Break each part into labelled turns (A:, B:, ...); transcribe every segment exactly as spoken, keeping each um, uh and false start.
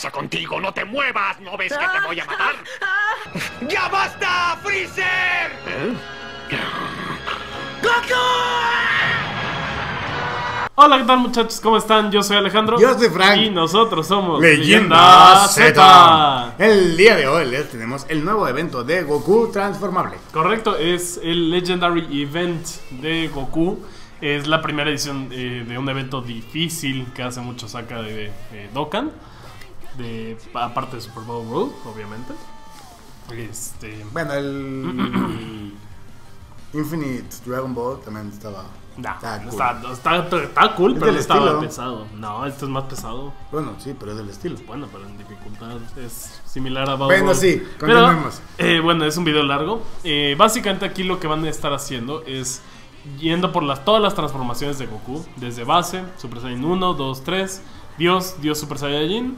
A: pasa contigo? ¡No te muevas! ¿No ves que te voy a matar? ¡Ya basta, Freezer! ¿Eh? ¡Goku!
B: Hola, ¿qué tal, muchachos? ¿Cómo están? Yo soy Alejandro.
C: Yo soy Frank.
B: Y nosotros somos
C: Leyenda Z. El día de hoy les tenemos el nuevo evento de Goku transformable.
B: Correcto, es el Legendary Event de Goku. Es la primera edición eh, de un evento difícil que hace mucho saca de eh, Dokkan. De, aparte de Super Bowl Road, obviamente. Este...
C: Bueno, el Infinite Dragon Ball también estaba...
B: Nah,
C: está, cool.
B: está, está, está, está cool,
C: es
B: pero no estaba
C: estilo.
B: pesado. No, esto es más pesado.
C: Bueno, sí, pero es del estilo.
B: Bueno, pero en dificultad es similar a Bowl
C: Bueno,
B: Road.
C: sí, continuemos.
B: Pero, eh, bueno, es un video largo. Eh, básicamente aquí lo que van a estar haciendo es yendo por las, todas las transformaciones de Goku. Desde base, Super Saiyan uno, dos, tres, Dios, Dios Super Saiyajin,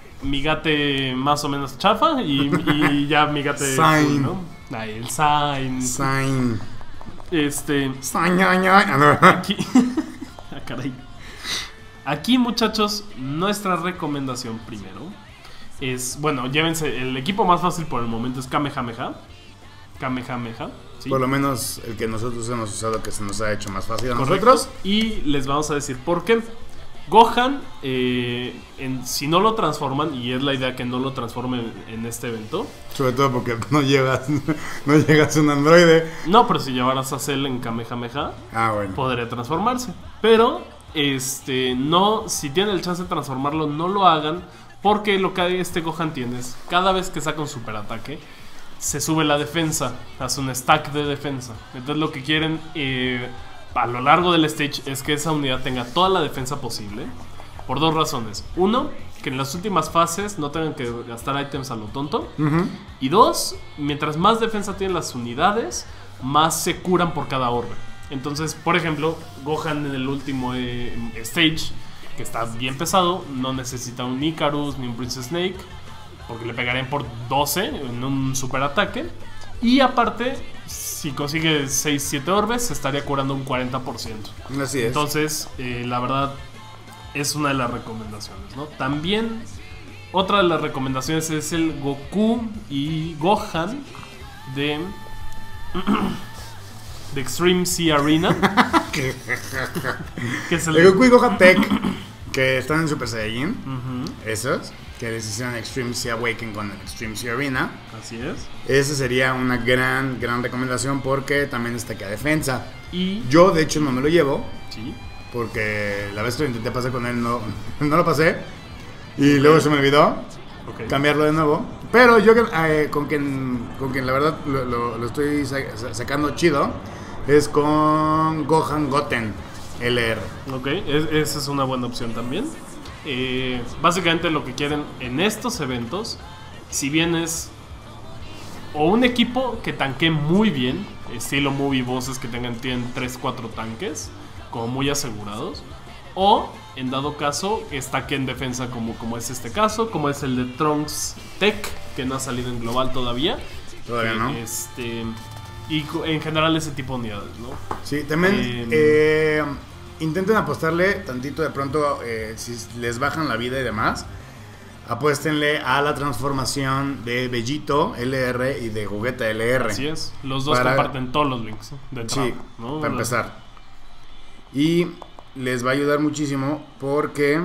B: Migate más o menos chafa y, y ya Migate
C: Sign.
B: cool, ¿no? Ahí, el Sign.
C: Sign.
B: Este...
C: Sign, ña, ña.
B: Aquí... ah, caray. Aquí, muchachos, nuestra recomendación primero es... Bueno, llévense... El equipo más fácil por el momento es Kamehameha. Kamehameha, ¿sí?
C: Por lo menos el que nosotros hemos usado, que se nos ha hecho más fácil a
B: Correcto.
C: nosotros.
B: Y les vamos a decir por qué. Gohan, eh, en, si no lo transforman, y es la idea que no lo transformen en este evento.
C: Sobre todo porque no llegas, no llegas a un androide.
B: No, pero si llevaras a Cell en Kamehameha,
C: Ah, bueno.
B: podría transformarse. Pero, este, no, si tienen el chance de transformarlo, no lo hagan. Porque lo que este Gohan tiene es, cada vez que saca un superataque, se sube la defensa, hace un stack de defensa. Entonces lo que quieren... Eh, a lo largo del stage es que esa unidad tenga toda la defensa posible. Por dos razones. Uno, que en las últimas fases no tengan que gastar ítems a lo tonto.
C: Uh-huh.
B: Y dos, mientras más defensa tienen las unidades, más se curan por cada orbe. Entonces, por ejemplo, Gohan en el último eh, stage, que está bien pesado, no necesita un Icarus ni un Princess Snake, porque le pegarían por doce en un super ataque. Y aparte, si consigue seis siete orbes, se estaría curando un cuarenta por ciento.
C: Así es.
B: Entonces, eh, la verdad, es una de las recomendaciones, ¿no? También, otra de las recomendaciones es el Goku y Gohan de, de Extreme Sea Arena. que es el,
C: el Goku y Gohan Tech, que están en Super Saiyajin.
B: Uh-huh.
C: Esos, que les hicieron Extreme Sea Awaken con el Extreme Sea Arena.
B: Así es.
C: Esa sería una gran, gran recomendación porque también está aquí a defensa.
B: Y
C: yo, de hecho, no me lo llevo.
B: sí.
C: Porque la vez que lo intenté pasar con él, no, no lo pasé. Y luego se me olvidó
B: Okay.
C: cambiarlo de nuevo. Pero yo eh, con, quien, con quien la verdad lo, lo, lo estoy sa- sacando chido es con Gohan Goten L R.
B: Ok, es, esa es una buena opción también. Eh, básicamente lo que quieren en estos eventos, si bien es o un equipo que tanque muy bien, estilo Movie Bosses que tengan tienen tres cuatro tanques como muy asegurados, o en dado caso estaque en defensa como, como es este caso, como es el de Trunks Tech, que no ha salido en global todavía.
C: Todavía
B: eh,
C: no.
B: Este, y en general ese tipo de unidades, ¿no?
C: Sí, también
B: Eh,
C: eh, intenten apostarle tantito de pronto, eh, si les bajan la vida y demás. Apuéstenle a la transformación de Bellito L R y de Gogeta L R.
B: Así es, los dos
C: Para...
B: comparten todos los links de entrada,
C: Sí,
B: ¿no?
C: para empezar. Y les va a ayudar muchísimo porque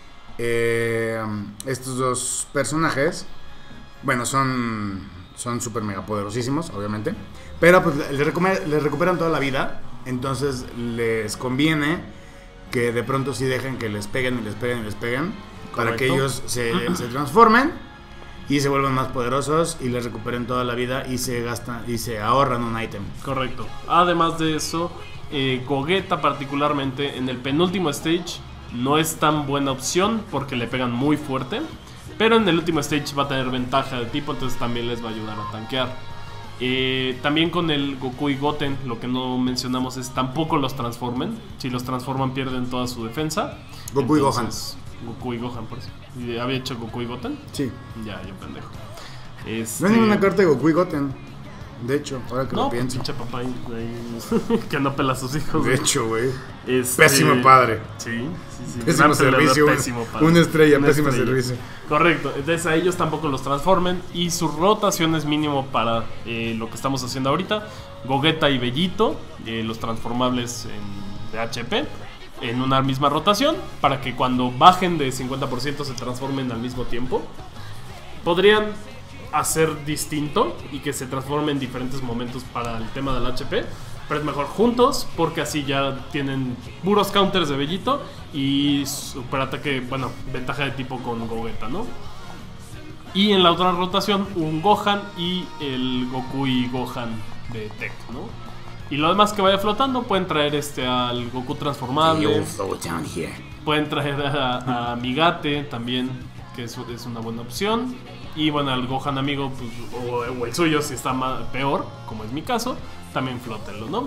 C: eh, estos dos personajes, bueno, son son súper mega poderosísimos, obviamente, pero pues les, recuper, les recuperan toda la vida, entonces les conviene que de pronto sí dejen que les peguen y les peguen y les peguen. Correcto. Para que ellos se, se transformen y se vuelvan más poderosos y les recuperen toda la vida y se gastan y se ahorran un ítem.
B: Correcto. Además de eso, eh, Gogeta particularmente en el penúltimo stage no es tan buena opción porque le pegan muy fuerte, pero en el último stage va a tener ventaja de tipo, entonces también les va a ayudar a tanquear. Eh, también con el Goku y Goten, lo que no mencionamos es tampoco los transformen. Si los transforman pierden toda su defensa.
C: Goku
B: entonces,
C: y Gohan.
B: Goku y Gohan, por eso. ¿Había hecho Goku y Goten?
C: Sí.
B: Ya, yo pendejo. Este...
C: No hay ninguna carta de Goku y Goten. De hecho, ahora que
B: No,
C: lo
B: pues,
C: pienso.
B: pinche papá ahí, ahí, que no pela a sus hijos.
C: De
B: güey.
C: hecho, güey.
B: Este,
C: Pésimo padre.
B: Sí, sí, sí.
C: Pésimo
B: Gran peleador,
C: servicio. un-
B: pésimo padre.
C: Una estrella,
B: Una
C: pésimo
B: estrella.
C: servicio.
B: Correcto, entonces a ellos tampoco los transformen y su rotación es mínimo para eh, lo que estamos haciendo ahorita. Gogeta y Bellito, eh, los transformables en, de H P, en una misma rotación, para que cuando bajen de cincuenta por ciento se transformen al mismo tiempo. Podrían hacer distinto y que se transformen en diferentes momentos para el tema del H P, pero es mejor juntos porque así ya tienen puros counters de Bellito y super ataque, bueno, ventaja de tipo con Gogeta, ¿no? Y en la otra rotación un Gohan y el Goku y Gohan de Tech, ¿no? Y lo demás que vaya flotando pueden traer este al Goku transformable, pueden traer a, a Migate también, que es, es una buena opción. Y bueno, al Gohan amigo, pues, o, o el suyo si está más, peor, como es mi caso, también flótenlo, ¿no?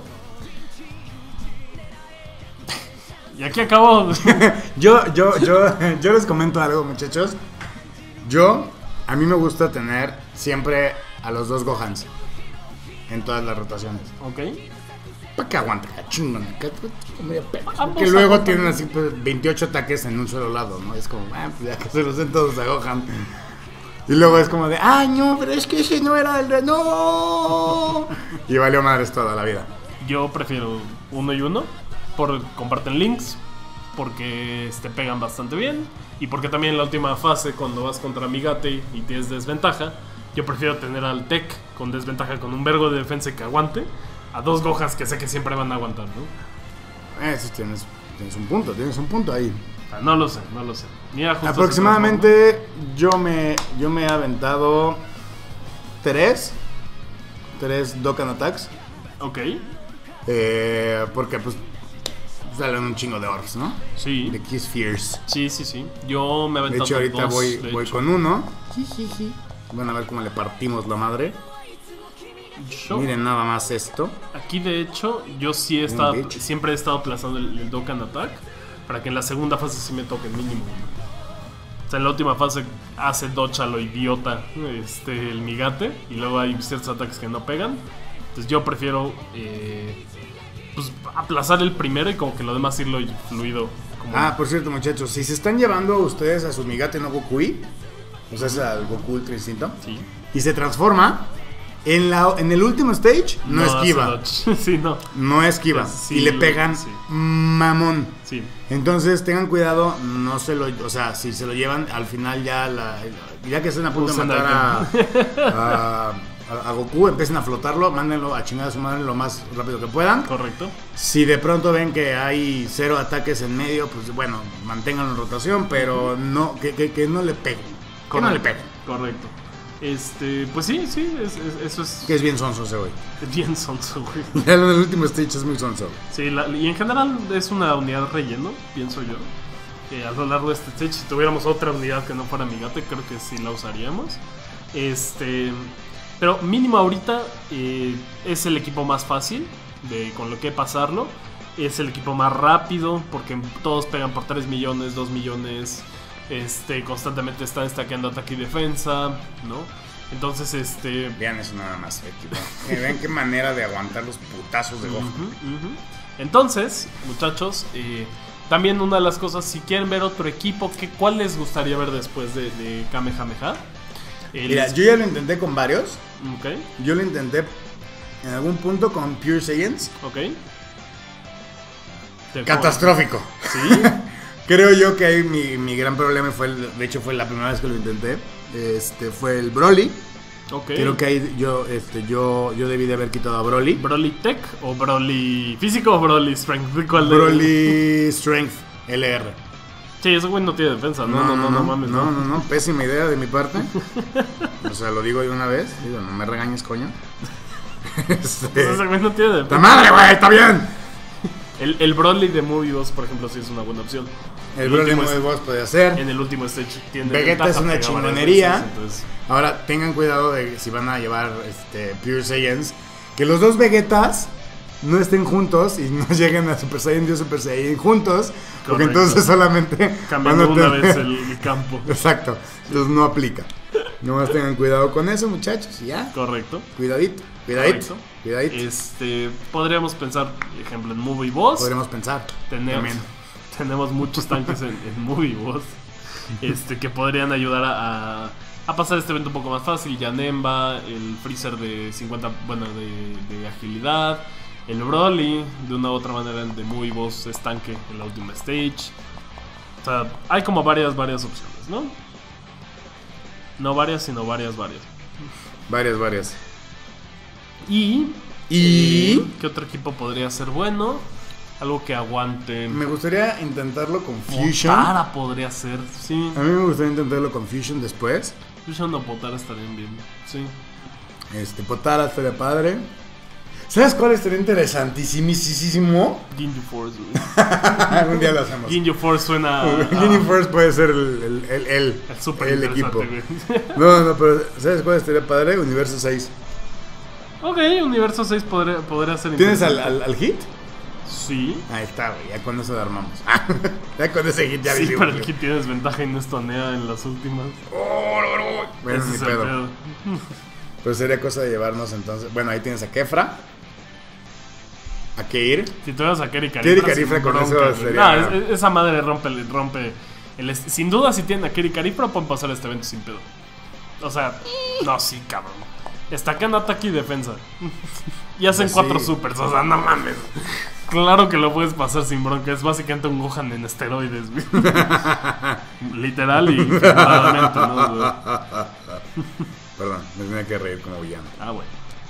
B: Y aquí acabó.
C: Yo, yo, yo, yo les comento algo, muchachos. Yo, a mí me gusta tener siempre a los dos Gohans en todas las rotaciones.
B: Ok.
C: Para que aguante, chingón. Que
B: Ambos
C: luego
B: aguantan.
C: tienen así pues, veintiocho ataques en un solo lado, ¿no? Es como, ah, pues ya que se los den todos a Gohan. Y luego es como de, ay, no, pero es que ese no era el de. ¡No! Y valió madres toda la vida.
B: Yo prefiero uno y uno, por comparten links, porque te pegan bastante bien, y porque también en la última fase, cuando vas contra Migate y tienes desventaja, yo prefiero tener al Tech con desventaja con un vergo de defensa y que aguante, a dos Gohans que sé que siempre van a aguantar, ¿no?
C: Eh, sí, tienes, tienes un punto, tienes un punto ahí.
B: Ah, no lo sé, no lo sé. Mira, justo
C: Aproximadamente yo me, yo me he aventado tres, tres Dokkan Attacks.
B: se transforma. Ok,
C: Eh, porque pues salen un chingo de orbs, ¿no?
B: sí,
C: De Kiss Fierce.
B: sí, sí, sí. Yo me he
C: De
B: aventado
C: hecho ahorita
B: dos,
C: voy,
B: de
C: voy
B: hecho.
C: con uno. Van a ver cómo le partimos la madre.
B: Yo-
C: Miren nada más esto.
B: Aquí de hecho yo sí he estado,
C: bitch.
B: siempre he estado aplazando el, el Dokkan Attack para que en la segunda fase sí me toque mínimo uno. O sea, en la última fase hace dodge a lo idiota este, el Migate y luego hay ciertos ataques que no pegan. Entonces yo prefiero eh, pues, aplazar el primero y como que lo demás irlo fluido. Como
C: Ah, por cierto, muchachos, si se están llevando ustedes a su Migate no Gokui, o sea, es al Goku Ultra Instinto,
B: sí.
C: y se transforma, en, la, en el último stage no,
B: hace
C: esquiva.
B: dodge. Sí, no.
C: No esquiva.
B: Sí,
C: y le
B: lo-
C: pegan
B: sí.
C: mamón.
B: Sí.
C: Entonces tengan cuidado, no se lo, o sea, si se lo llevan al final ya la, ya que estén a punto de
B: Usen
C: matar a, a, a- a Goku, empiecen a flotarlo, mándenlo a chingar a su madre lo más rápido que puedan.
B: Correcto.
C: Si de pronto ven que hay cero ataques en medio, pues bueno, manténganlo en rotación, pero no, que, que, que no le peguen. Que no le peguen.
B: Correcto. Este, pues sí, sí, es- es- eso es
C: Que es bien sonso ese güey.
B: bien sonso, güey.
C: Ya en el último stage es muy sonso.
B: Sí, la- y en general es una unidad relleno, pienso yo. Eh, a lo largo de este stage, si tuviéramos otra unidad que no fuera Migate, creo que sí la usaríamos. Este, pero mínimo ahorita eh, es el equipo más fácil de con lo que pasarlo. Es el equipo más rápido porque todos pegan por tres millones, dos millones. Este, constantemente están stackeando ataque y defensa, ¿no? Entonces, este...
C: Vean eso nada más, equipo. Eh, Vean qué manera de aguantar los putazos de Goku.
B: Ujú, ujú. Entonces, muchachos, eh, también una de las cosas, si quieren ver otro equipo, ¿qué, ¿cuál les gustaría ver después de, de Kamehameha? Eh,
C: Mira,
B: les-
C: yo ya lo intenté con varios.
B: Ok,
C: Yo lo intenté en algún punto con Pure Saiyans.
B: ok. Te-
C: Catastrófico.
B: ¿Sí?
C: Creo yo que ahí mi, mi gran problema fue, el- de hecho fue la primera vez que lo intenté, este fue el Broly.
B: Ok.
C: Creo que ahí yo, este, yo, yo debí de haber quitado a Broly.
B: ¿Broly Tech o Broly físico o Broly Strength? ¿Cuál de-
C: Broly Strength L R.
B: Sí, ese güey no tiene defensa. No, no, no, no, mames.
C: no, no, no, pésima idea de mi parte. O sea, lo digo de una vez. Digo, no me regañes, coño. Este,
B: Pues ese güey no tiene
C: ¡Ta
B: defensa.
C: madre, güey! ¡Está bien!
B: El, el Broly de Movie dos, por ejemplo, sí es una buena opción.
C: El Broly
B: último
C: Movie
B: es-
C: Boss puede ser.
B: En el último stage tiene
C: Vegeta
B: ventaja,
C: es una
B: pega varias
C: chingonería.
B: veces, entonces-
C: Ahora, tengan cuidado de si van a llevar este, Pure Saiyans, que los dos Vegetas no estén juntos y no lleguen a Super Saiyan Dios Super Saiyan juntos, porque
B: Correcto.
C: entonces solamente
B: Cambiando
C: van a
B: una
C: tener-
B: vez el, el campo.
C: Exacto, entonces no aplica. Nomás tengan cuidado con eso, muchachos, y ya,
B: Correcto.
C: cuidadito. Cuidadito,
B: Correcto.
C: cuidadito.
B: Este, podríamos pensar, por ejemplo, en Movie Boss.
C: Podríamos pensar.
B: Tenemos,
C: También.
B: tenemos muchos tanques en, en Movie Boss este, que podrían ayudar a, a, a pasar este evento un poco más fácil. Janemba, el Freezer de cincuenta, bueno, de, de agilidad. El Broly, de una u otra manera, de Movie Boss es tanque en la última stage. O sea, hay como varias, varias opciones, ¿no? No varias, sino varias, varias.
C: Varias, varias.
B: Y...
C: Y...
B: eh, ¿qué otro equipo podría ser bueno? Algo que aguante.
C: Me gustaría intentarlo con Fusion.
B: Potara podría ser, sí.
C: A mí me gustaría intentarlo con Fusion después.
B: Fusion o Potara estarían bien, sí.
C: Este, Potara estaría padre. ¿Sabes cuál estaría interesantísimo?
B: Ginyu Force, güey.
C: Algún día lo hacemos.
B: Ginyu Force suena...
C: Ginyu
B: ah,
C: Force puede ser el, el, el, el,
B: es súper
C: el
B: interesante,
C: equipo.
B: güey.
C: No, no, pero ¿sabes cuál estaría padre? Universo seis.
B: Ok, Universo seis podría, podría ser
C: ¿Tienes al,
B: interesante.
C: al, al hit?
B: Sí.
C: Ahí está, güey. Ya con eso lo armamos. Ya con ese hit ya
B: Sí,
C: vivimos.
B: pero aquí tienes ventaja y no estonea en las últimas.
C: Bueno,
B: Ese
C: ni
B: es el
C: pedo.
B: pedo.
C: Pues sería cosa de llevarnos entonces. Bueno, ahí tienes a Kefra. A Keir.
B: Si tuvieras a Kerry
C: Kerry
B: Carifra,
C: Carifra
B: sin
C: con
B: bronca,
C: eso
B: güey.
C: sería-
B: No, es- esa madre rompe, rompe el est- sin duda, si tienen a Kerry Carifra, pueden pasar este evento sin pedo. O sea, no, sí, cabrón. Estacan ataque y defensa. Y hacen
C: Pues
B: cuatro
C: sí.
B: supers, o sea, no mames. Claro que lo puedes pasar sin bronca. Es básicamente un Gohan en esteroides, güey. Literal y figuradamente, ¿no, güey?
C: Perdón, me tenía que reír como villano.
B: Ah, bueno.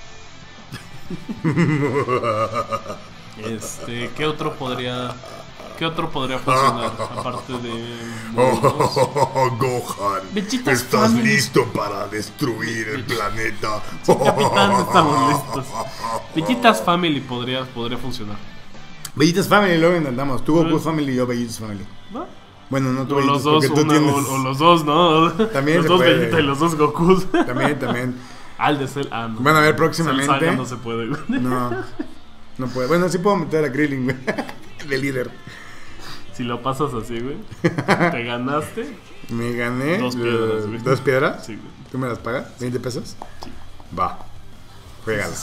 B: Este, ¿qué otro podría qué otro podría funcionar aparte de
C: Oh, Gohan,
B: Vegetas
C: ¿estás
B: Family.
C: listo para destruir el planeta?
B: Capitán, estamos listos. Vegetas Family podría podría funcionar,
C: Bellitas Family, luego intentamos. Tú Goku
B: Mm.
C: Family y yo Bellitas Family.
B: ¿no?
C: Bueno, no tú
B: O los
C: Bellitas
B: dos,
C: porque tú
B: una-
C: tienes...
B: o, o los dos, ¿no?
C: También
B: los
C: se
B: dos
C: puede.
B: Vegeta y los dos Gokus.
C: También, también.
B: Al de Cell, ah, no.
C: Bueno, a ver,
B: Cell
C: próximamente...
B: Saga no se puede, güey.
C: No, no puedo. Bueno, sí puedo meter a Krillin, güey. De líder.
B: Si lo pasas así, güey, te ganaste.
C: Me gané.
B: Dos piedras,
C: eh,
B: güey.
C: ¿Dos piedras?
B: Sí, güey.
C: ¿Tú me las pagas? ¿veinte pesos?
B: Sí.
C: Va. Juégalo.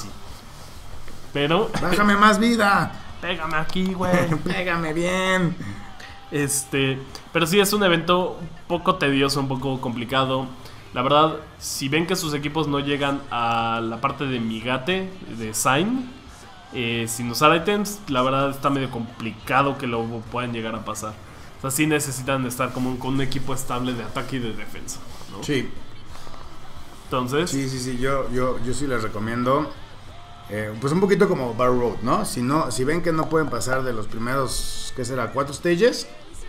B: Pero
C: Bájame más vida.
B: pégame aquí, güey.
C: Pégame bien.
B: Este, pero sí es un evento un poco tedioso, un poco complicado. La verdad, si ven que sus equipos no llegan a la parte de Migate, de Sign, eh, sin usar items, la verdad está medio complicado que lo puedan llegar a pasar. O sea, sí necesitan estar como un- con un equipo estable de ataque y de defensa, ¿no?
C: Sí,
B: Entonces,
C: sí, sí, sí. Yo, yo, yo sí les recomiendo. eh, pues un poquito como Bar Road, ¿no? Si no, si ven que no pueden pasar de los primeros, ¿qué será? ¿Cuatro stages?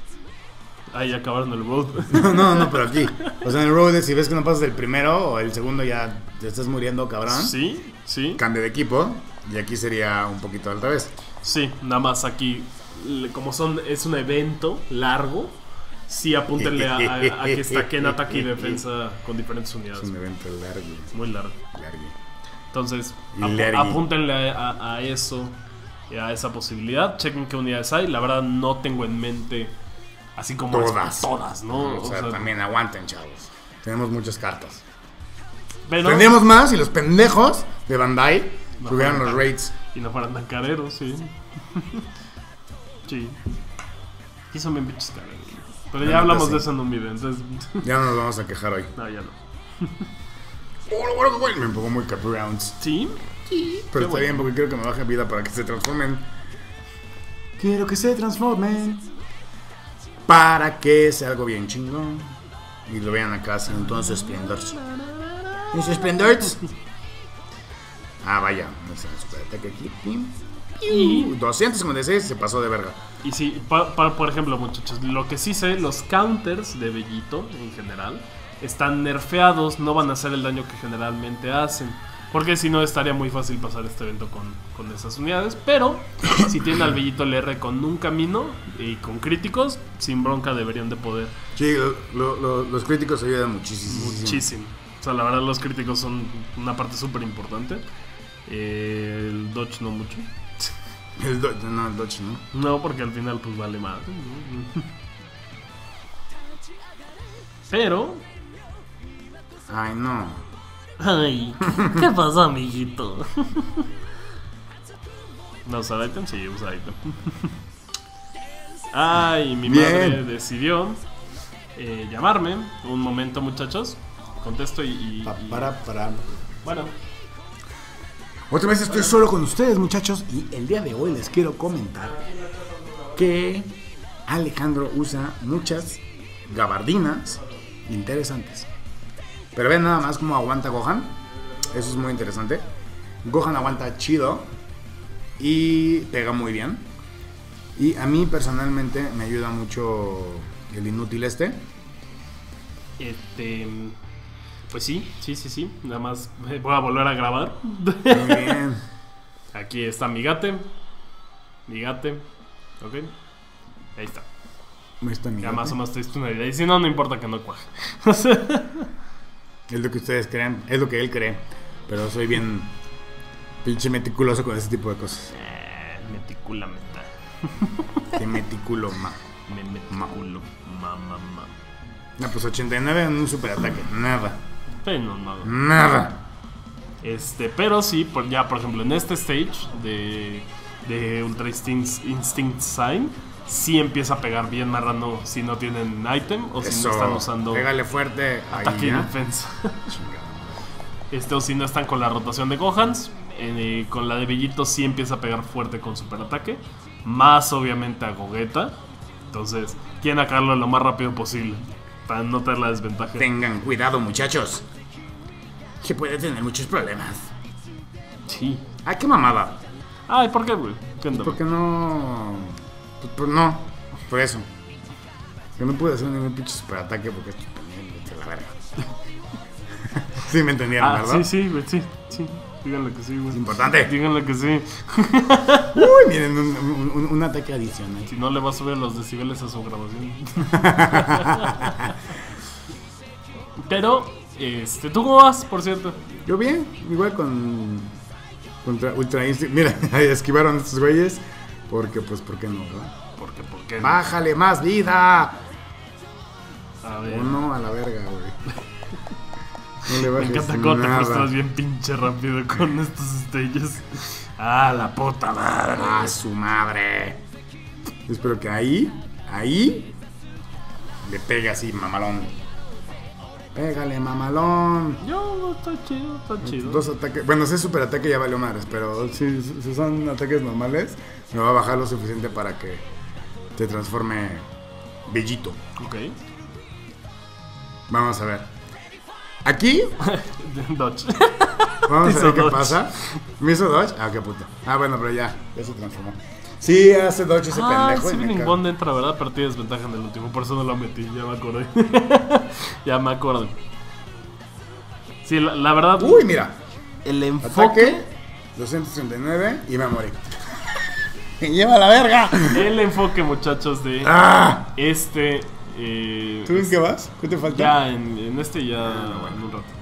B: ahí acabaron el road.
C: No, no, no, pero aquí. O sea, en el Road, si ves que no pasas del primero o el segundo, ya te estás muriendo, cabrón.
B: Sí, sí.
C: Cambia de equipo. Y aquí sería un poquito al revés.
B: Sí, nada más aquí, le- como son es un evento largo, sí apúntenle a, a- a que estaquen ataque y defensa con diferentes
C: Es
B: unidades.
C: un evento largo.
B: Muy largo.
C: largo.
B: Entonces,
C: Y
B: apu-
C: largui.
B: apúntenle a, a- a eso, a esa posibilidad. Chequen qué unidades hay. La verdad no tengo en mente así como
C: Todas.
B: todas, ¿no?
C: O sea, también aguanten, chavos. Tenemos muchas cartas.
B: pero-
C: Tendríamos más y los pendejos de Bandai
B: No,
C: subieran
B: no,
C: los
B: no.
C: rates.
B: Y no fueran tan careros, sí. Sí. Sí son bien bichos careros. Pero
C: La
B: ya
C: neta,
B: hablamos
C: sí.
B: de eso en un video, entonces...
C: Ya no nos vamos a quejar hoy.
B: No, ya no.
C: Me pongo muy Cap Rounds.
B: Sí, sí.
C: Pero está bien porque quiero que me baje vida para que se transformen. Quiero que se transformen. Para que sea algo bien chingón. Y lo vean acá en todo su esplendor. ¿En su esplendor? Ah, vaya. Vamos a super ataque aquí. Pim.
B: Y,
C: doscientos cincuenta y seis se pasó de verga.
B: y sí, pa- pa- por ejemplo, muchachos, lo que sí sé, los counters de Bellito en general están nerfeados, no van a hacer el daño que generalmente hacen. Porque si no estaría muy fácil pasar este evento con, con esas unidades. Pero si tienen al Bellito L R con un camino y con críticos, sin bronca deberían de poder.
C: Sí, lo- lo- lo- los críticos ayudan muchísimo.
B: Muchísimo. O sea, la verdad los críticos son una parte súper importante. Eh, el Dodge no mucho.
C: El do- no, el Dodge, ¿no?
B: No, porque al final pues vale más. Pero...
C: Ay, no.
B: Ay, ¿qué pasó, amiguito? ¿No usa item? Sí, usa item. Ay, mi
C: Bien.
B: madre decidió eh, llamarme. Un momento, muchachos. Contesto y... y-
C: Pa-
B: y-
C: para, para.
B: Bueno,
C: Otra vez estoy solo con ustedes, muchachos, y el día de hoy les quiero comentar que Alejandro usa muchas gabardinas interesantes. Pero ven nada más cómo aguanta Gohan. Eso es muy interesante. Gohan aguanta chido y pega muy bien. Y a mí personalmente me ayuda mucho el inútil este.
B: este... Pues sí, sí, sí, sí. Nada más eh, voy a volver a grabar.
C: Muy bien.
B: Aquí está mi gate. Mi gate. Ok. Ahí está.
C: Ahí está mi
B: Ya
C: gato.
B: más o menos estoy una idea. Y si no, no importa que no cuaje.
C: Es lo que ustedes creen, es lo que él cree. Pero soy bien pinche meticuloso con ese tipo de cosas.
B: Eh, meticula meta.
C: Que meticulo, ma.
B: Me meticulo. Ma, ma, ma.
C: No, pues ochenta y nueve en un superataque. Nada.
B: Pero no, no.
C: Nada.
B: Este, pero sí, por, ya por ejemplo, en este stage de, de Ultra Instinct, Instinct Sign, sí empieza a pegar bien marrano si no tienen item o si
C: Eso.
B: no están usando
C: Pégale fuerte. Ahí
B: ataque y
C: ya.
B: defensa.
C: Chingada.
B: Este, o si no están con la rotación de Gohans, eh, con la de Bellito sí empieza a pegar fuerte con super ataque. Más obviamente a Gogeta. Entonces, quieren acabarlo lo más rápido posible para no tener la desventaja.
C: Tengan cuidado, muchachos. Que puede tener muchos problemas.
B: Sí.
C: Ah, qué mamada.
B: Ay, ¿por qué, güey? ¿Qué onda?
C: ¿Por qué no? Pues, pues no. Por eso. Que no pude hacer ningún pinche superataque porque estoy pendiente de la verga. Sí me entendieron,
B: Ah,
C: ¿verdad?
B: sí, sí, güey, sí, sí. Díganle que sí, güey.
C: Es importante.
B: Díganle que sí.
C: Uy, miren, un, un- un- un ataque adicional.
B: Si no, le va a subir los decibeles a su grabación. Pero, este, ¿tú cómo vas, por cierto?
C: Yo bien, igual con contra Ultra Instinct. Mira, esquivaron estos güeyes. Porque, pues, ¿por qué no? ¿verdad?
B: Porque, ¿por qué? no?
C: ¡Bájale más vida!
B: A ver.
C: O no, a la verga, güey. No le
B: Me
C: bajes
B: encanta cómo te
C: nada.
B: frustras bien pinche rápido con estos stages. Ah, la puta madre.
C: ¡Ah, su madre! Yo espero que ahí, ahí, le pegue así, mamalón. Pégale, mamalón.
B: Yo, está chido, está chido.
C: Dos ataques. Bueno, si es super ataque ya valió madres, pero si, si son ataques normales, me va a bajar lo suficiente para que te transforme Bellito.
B: Ok.
C: Vamos a ver. Aquí,
B: Dodge.
C: vamos
B: Hizo
C: a ver qué
B: dodge.
C: pasa. ¿Me hizo dodge? Ah, qué puta. Ah, bueno, pero ya, ya se transformó. Sí, hace dodge ese
B: Ah,
C: pendejo.
B: sí,
C: y me
B: Winning
C: cago.
B: Bond entra, ¿verdad? Pero tiene desventaja en el último, por eso no lo metí, ya me acordé. Ya me acuerdo. Sí, la, la verdad,
C: Uy, mira.
B: el
C: Ataque
B: enfoque,
C: doscientos treinta y nueve y me morí. ¡Me lleva la verga!
B: el enfoque, muchachos, de
C: ¡Ah!
B: este... Eh,
C: ¿Tú en qué vas? ¿Qué te falta?
B: ya, en, en este ya,
C: Ah, bueno.
B: en un ratito.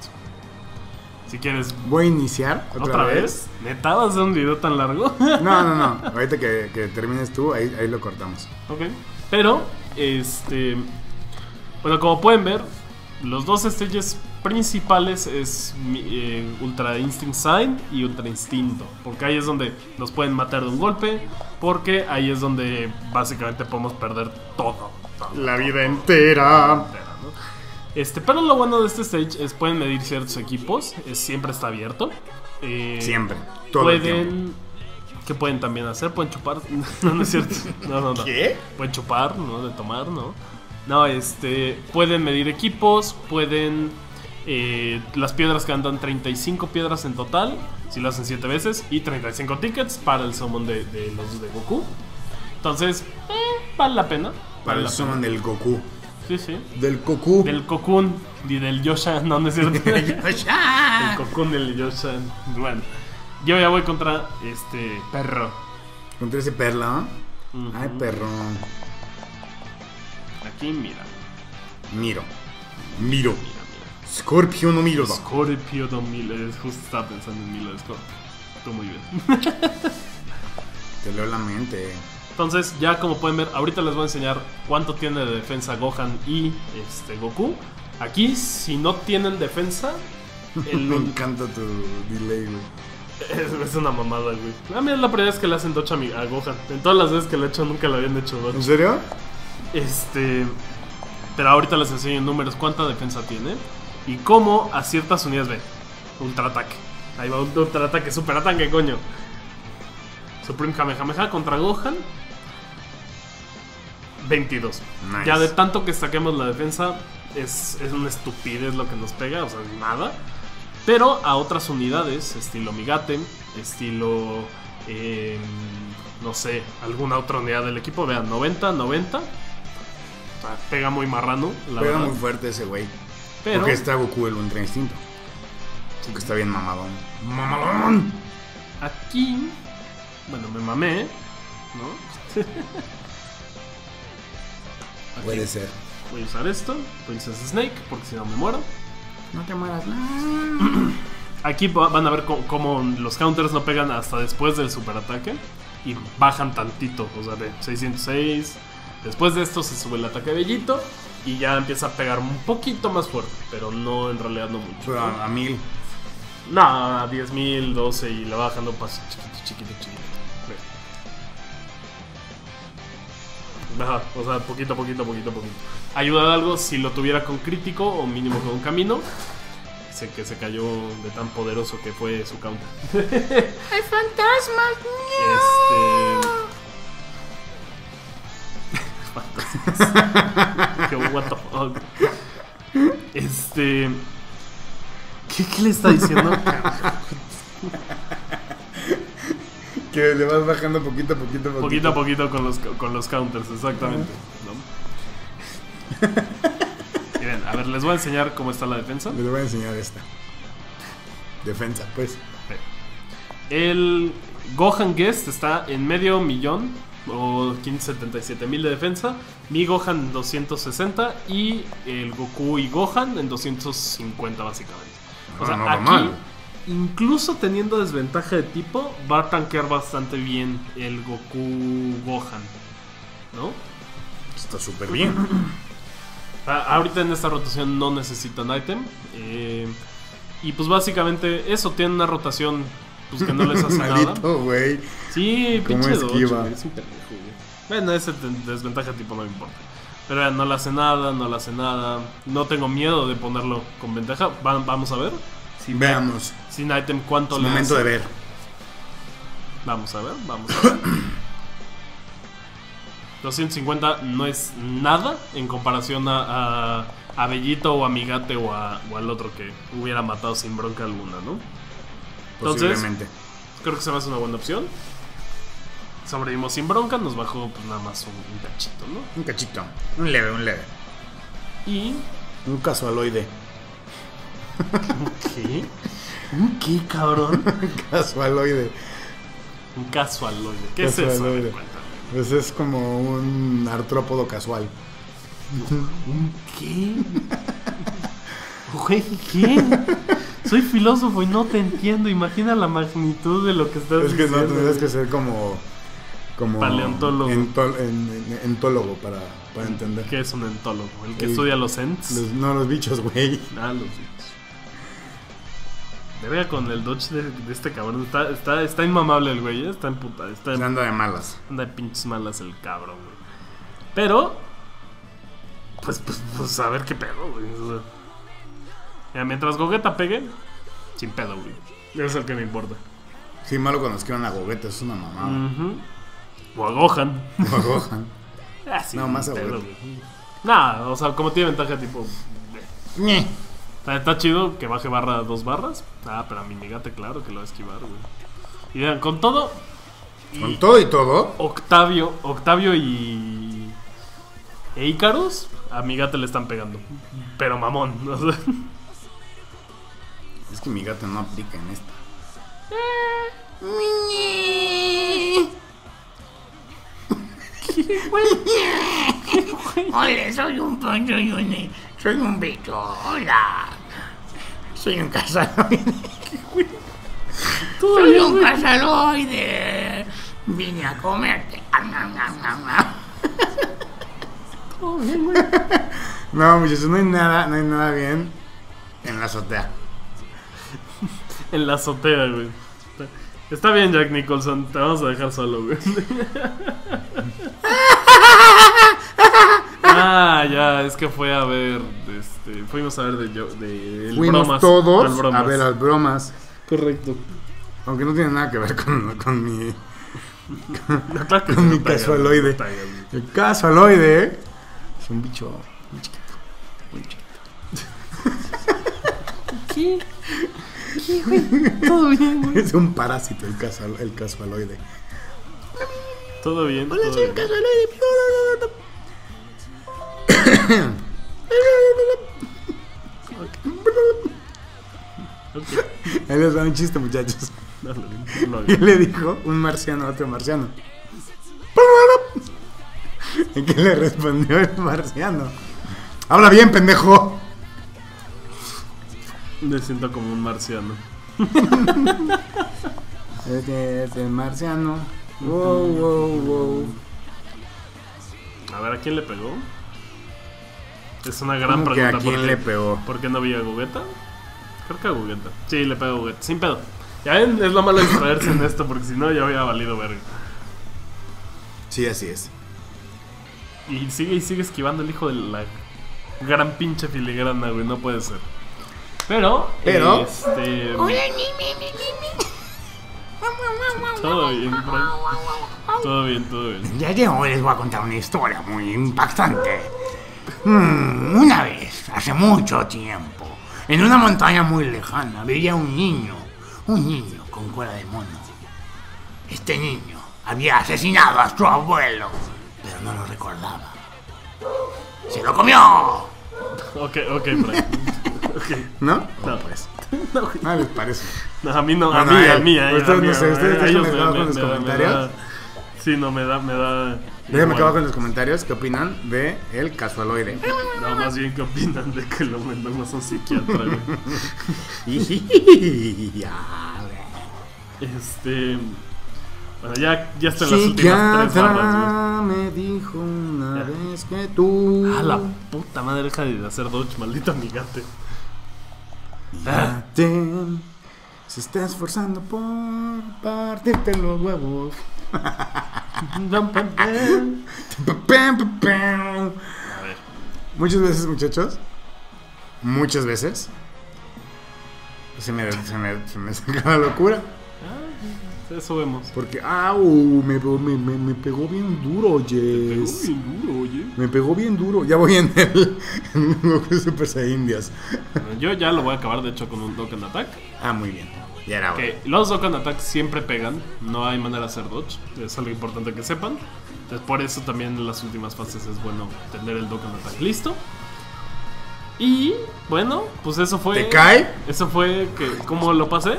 B: Si quieres,
C: Voy a iniciar otra,
B: ¿otra vez? ¿Neta vas a hacer un video tan largo?
C: No, no, no. Ahorita que, que termines tú, ahí, ahí lo cortamos.
B: Ok. Pero, este... Bueno, como pueden ver, los dos stages principales es mi- eh, Ultra Instinct Sign y Ultra Instinto. Porque ahí es donde nos pueden matar de un golpe. Porque ahí es donde básicamente podemos perder todo. todo,
C: La
B: todo,
C: vida
B: todo,
C: entera.
B: entera, ¿no? Este, pero lo bueno de este stage es pueden medir ciertos equipos. Es, siempre está abierto. Eh,
C: Siempre. Todo el tiempo.
B: pueden... ¿Qué pueden también hacer? Pueden chupar. No, no es cierto. No, no, no.
C: ¿Qué?
B: Pueden chupar, ¿no? De tomar, ¿no? No, este. Pueden medir equipos. Pueden. Eh, las piedras que andan treinta y cinco piedras en total. Si lo hacen siete veces. Y treinta y cinco tickets para el summon de, de los de Goku. Entonces, eh, vale la pena.
C: Para
B: Vale
C: el
B: la
C: summon del Goku.
B: pena. Sí, sí.
C: Del Goku.
B: Del Cocoon y del Yosha. No, no es cierto. El
C: ¡Ah!
B: Cocoon del Yosha. Bueno. Yo ya voy contra este perro.
C: Contra ese perla.
B: Ujú.
C: Ay, perro.
B: Aquí, mira.
C: Miro. Miro.
B: Mira, mira.
C: Scorpio no miro.
B: Scorpio dos mil. eh, Justo estaba pensando en Milo de Scorpio. Tú muy bien.
C: Te leo la mente.
B: Entonces, ya como pueden ver, ahorita les voy a enseñar cuánto tiene de defensa Gohan y este Goku. Aquí, si no tienen defensa, El,
C: Me encanta tu delay, güey.
B: es, es una mamada, güey. A mí es la primera vez que le hacen dodge a, mi, a Gohan. En todas las veces que le he hecho nunca le habían hecho
C: ¿En
B: dodge.
C: serio?
B: Este... Pero ahorita les enseño en números cuánta defensa tiene y cómo a ciertas unidades ve. Ultraataque. Ahí va un ultraataque, superataque, coño. Supreme Kamehameha contra Gohan. veintidós.
C: Nice.
B: Ya de tanto que saquemos la defensa, es, es una estupidez lo que nos pega, o sea, nada. Pero a otras unidades, estilo Migate, estilo... Eh, no sé, alguna otra unidad del equipo, vean, noventa, noventa. O sea, pega muy marrano, la
C: Pega
B: verdad.
C: muy fuerte ese güey.
B: Pero
C: Porque está Goku el Ultra Instinto. Porque está bien mamadón. ¡Mamadón!
B: aquí, bueno, me mamé, ¿no? Aquí
C: Puede ser.
B: voy a usar esto, Princess Snake, porque si no me muero.
C: No te mueras.
B: Aquí va- van a ver cómo, cómo los counters no pegan hasta después del superataque y bajan tantito, o sea, de seiscientos seis. Después de esto se sube el ataque de Bellito y ya empieza a pegar un poquito más fuerte, pero no, en realidad no mucho.
C: Pero a, a mil.
B: No, a diez mil, doce y le va bajando paso chiquito, chiquito, chiquito. Ve. Ajá, o sea, poquito, poquito, poquito, poquito. Ayuda de algo si lo tuviera con crítico o mínimo con un camino. Sé que se cayó de tan poderoso que fue su counter.
D: ¡Hay fantasmas!
B: Este. Fantasmas. Que what the fuck. Este. ¿Qué, qué le está diciendo?
C: Que le vas bajando poquito a poquito, poquito.
B: Poquito a poquito con los, con los counters, exactamente. ¿No? Miren, a ver, les voy a enseñar cómo está la defensa.
C: Les voy a enseñar esta. Defensa, pues.
B: El Gohan Guest está en medio millón o quinientos setenta y siete mil de defensa. Mi Gohan en doscientos sesenta y el Goku y Gohan en doscientos cincuenta básicamente. O sea,
C: Ah, no va
B: aquí,
C: mal.
B: incluso teniendo desventaja de tipo, va a tanquear bastante bien el Goku Gohan, ¿no?
C: Está súper bien.
B: A- ahorita en esta rotación no necesitan item. eh, y pues básicamente eso, tiene una rotación pues que no les hace nada.
C: Maldito, güey.
B: Sí,
C: ¿Cómo
B: pinche Dodge,
C: esquiva?
B: güey, es un pendejo, güey. Bueno, ese te- desventaja tipo no me importa. Pero ya, no le hace nada, no le hace nada. No tengo miedo de ponerlo con ventaja. Va- vamos a ver. Sin,
C: Veamos.
B: sin item, ¿cuánto
C: Es
B: le
C: momento
B: hace?
C: de ver.
B: Vamos a ver, vamos a ver. doscientos cincuenta no es nada en comparación a, a, a Bellito o a Migate o, a, o al otro que hubiera matado sin bronca alguna, ¿no? Entonces,
C: Posiblemente.
B: creo que se me hace una buena opción. Sobrevivimos sin bronca, nos bajó pues nada más un, un cachito, ¿no?
C: Un cachito. Un leve, un leve.
B: Y...
C: Un casualoide.
B: ¿Qué? ¿Un qué, cabrón?
C: Casualoide.
B: Un casualoide. ¿Qué es eso? A ver,
C: Casualoide.
B: cuéntame.
C: Pues es como un artrópodo casual.
B: ¿Un qué? Güey, ¿qué? Soy filósofo y no te entiendo. Imagina la magnitud de lo que estás
C: Es que no,
B: diciendo.
C: tendrías que ser como. Como.
B: Paleontólogo.
C: ento- en- en- entólogo para, para entender.
B: ¿Qué es un entólogo? ¿El que
C: El-
B: estudia los ents?
C: Los- no, los bichos, güey.
B: Ah, los bichos. Verga con el dodge de, de este cabrón. Está, está, está inmamable el güey, ¿eh? Está en puta. Está
C: Se anda de malas.
B: anda de pinches malas el cabrón, güey. Pero. Pues, pues, pues a ver qué pedo, güey. O sea, mira, mientras Gogeta pegue, sin pedo, güey. Eso es el que me importa.
C: Sí, malo cuando escriban a Gogeta, es una mamada.
B: Ujú. O a Gohan.
C: O a Gohan.
B: Ah, sí,
C: No, más
B: sin
C: a
B: pedo,
C: Gogeta.
B: güey. Nah, o sea, como tiene ventaja, tipo.
C: Ñe.
B: Está, está chido que baje barra a dos barras. Ah, pero a mi Migate, claro que lo va a esquivar, güey. Y vean, con todo. y
C: Con todo y todo.
B: Octavio, Octavio y. E Icarus, a Migate le están pegando. Pero mamón, o sea.
C: Es que mi gato no aplica en esta.
D: Hola, soy un poncho y un... Soy un bicho. Hola. Soy un cazaloide. Soy un cazaloide. Vine a comerte. Am, am, am, am, am.
C: No, muchachos, no hay nada, no hay nada bien en la azotea.
B: En la azotea, güey. Está bien, Jack Nicholson, te vamos a dejar solo, güey. Ah, ya, es que fue a ver, este, fuimos a ver de, yo- de el
C: Fuimos
B: bromas,
C: todos
B: al bromas.
C: a ver las bromas.
B: Correcto.
C: Aunque no tiene nada que ver con, con mi,
B: No, claro que
C: con
B: no
C: mi
B: pega,
C: casualoide.
B: no pega, güey.
C: El casualoide es un bicho muy chiquito. Muy chiquito.
B: ¿Qué? ¿Qué, güey? Todo bien, güey.
C: Es un parásito el, casual, el casualoide.
B: Todo bien,
C: Hola,
B: todo
C: soy el
B: bien.
C: casualoide.
B: Ok.
C: Ahí les va un chiste, muchachos.
B: Dale, no,
C: ¿Qué le dijo un marciano a otro marciano? ¿En qué le respondió el marciano? Habla bien, pendejo.
B: me siento como un marciano.
C: Este es el marciano. Wow, wow, wow.
B: A ver, ¿a quién le pegó? Es una gran
C: ¿Cómo que
B: pregunta.
C: a quién
B: ¿por qué-
C: le pegó?
B: ¿Por qué no vi a Gogeta? Creo que a Gogeta. Sí, le pegó a Gogeta, sin pedo. Ya ven, es lo malo de distraerse en esto, porque si no ya había valido verga.
C: Sí, así es.
B: Y sigue y sigue esquivando el hijo de la gran pinche filigrana, güey, no puede ser. Pero,
C: Pero-
B: este...
D: Hola, mi, mi, mi, mi, mi.
B: Todo bien, Frank. Todo bien, todo bien.
D: El día de hoy les voy a contar una historia muy impactante. Mm, una vez, hace mucho tiempo, en una montaña muy lejana, vivía un niño, un niño con cola de mono. Este niño había asesinado a su abuelo, pero no lo recordaba. ¡Se lo comió!
B: Ok, ok, Frank. Ok.
C: ¿No?
B: No, pues. No, güey.
C: No les parece.
B: No, a mí no,
C: No,
B: a
C: no,
B: mí,
C: eh,
B: a mí, a
C: ustedes
B: a
C: no
B: mí,
C: sé,
B: a-
C: ustedes
B: a
C: déjenme
B: ellos
C: abajo en los
B: me da- me
C: comentarios.
B: da- Sí, no, me da, me da...
C: Déjenme
B: igual.
C: acá abajo en los comentarios qué opinan de el casualoide.
B: No, más bien qué opinan de que lo mandamos a un psiquiatra, güey. Este... Bueno, ya, ya está en las últimas tres barras,
C: Psiquiatra me dijo una
B: Ya.
C: vez que tú.
B: güey. A la puta madre, deja de hacer dodge, maldito amigate.
C: Ya te se está esforzando por partirte los huevos.
B: A ver.
C: Muchas veces, muchachos, muchas veces se me, se me, se me saca la locura.
B: Eso vemos.
C: Porque, au, me, me, me, me pegó bien duro,
B: Pegó
C: Jess.
B: bien duro, oye.
C: Me pegó bien duro. Ya voy en el, en el Goku Super Saiyan Dios.
B: Bueno, yo ya lo voy a acabar, de hecho, con un Dokkan Attack.
C: Ah, muy bien. Ya era hora.
B: Que los Dokkan Attack siempre pegan, no hay manera de hacer dodge, es algo importante que sepan. Entonces, por eso también en las últimas fases es bueno tener el Dokkan Attack listo. Y bueno, pues eso fue.
C: ¿Te cae?
B: Eso fue que cómo lo pasé.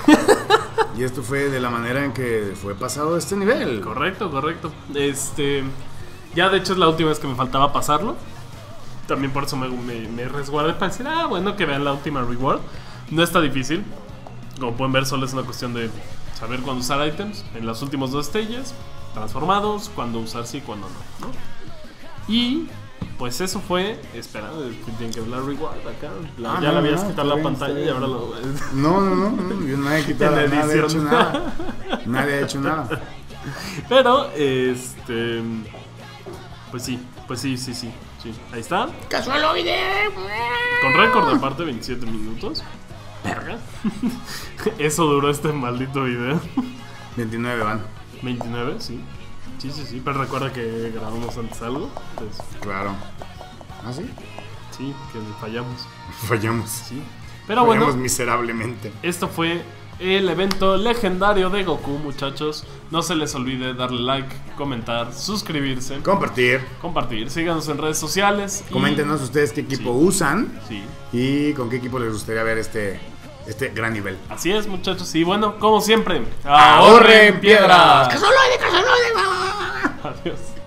C: Y esto fue de la manera en que fue pasado este nivel.
B: Correcto, correcto. Este, ya de hecho es la última vez que me faltaba pasarlo. También por eso me, me, me resguardé para decir, ah, bueno, que vean la última reward. No está difícil. Como pueden ver, solo es una cuestión de saber cuándo usar items en los últimos dos stages, transformados, cuándo usar sí y cuándo no, ¿no? Y pues eso fue. Espera, que tienen que ver la reward acá. La-
C: Ah,
B: ya
C: no,
B: la habías
C: no,
B: quitado
C: está
B: la
C: bien,
B: pantalla
C: está
B: y ahora
C: bien.
B: lo.
C: No, no, no, no, yo nadie he quitado,
B: En la
C: nadie ha hecho
B: edición.
C: nada. Nadie ha hecho nada.
B: Pero, este. Pues sí, pues sí, sí, sí. sí. Ahí está.
D: ¡Casualoide!
B: Con récord aparte, veintisiete minutos. Verga. Eso duró este maldito video.
C: veintinueve van.
B: veintinueve, sí. Sí, sí, sí. Pero recuerda que grabamos antes algo. Entonces,
C: Claro. ¿Ah, sí?
B: sí, que fallamos.
C: Fallamos.
B: Sí. Pero
C: Fallamos
B: bueno,
C: miserablemente.
B: esto fue el evento legendario de Goku, muchachos. No se les olvide darle like, comentar, suscribirse,
C: Compartir.
B: compartir. Síganos en redes sociales. y-
C: Coméntenos ustedes qué equipo
B: Sí.
C: usan
B: Sí.
C: y con qué equipo les gustaría ver este, este gran nivel.
B: Así es, muchachos. Y bueno, como siempre,
C: ¡Ahorren piedras!
D: ¡Casualoide, casualoide!
B: Adiós.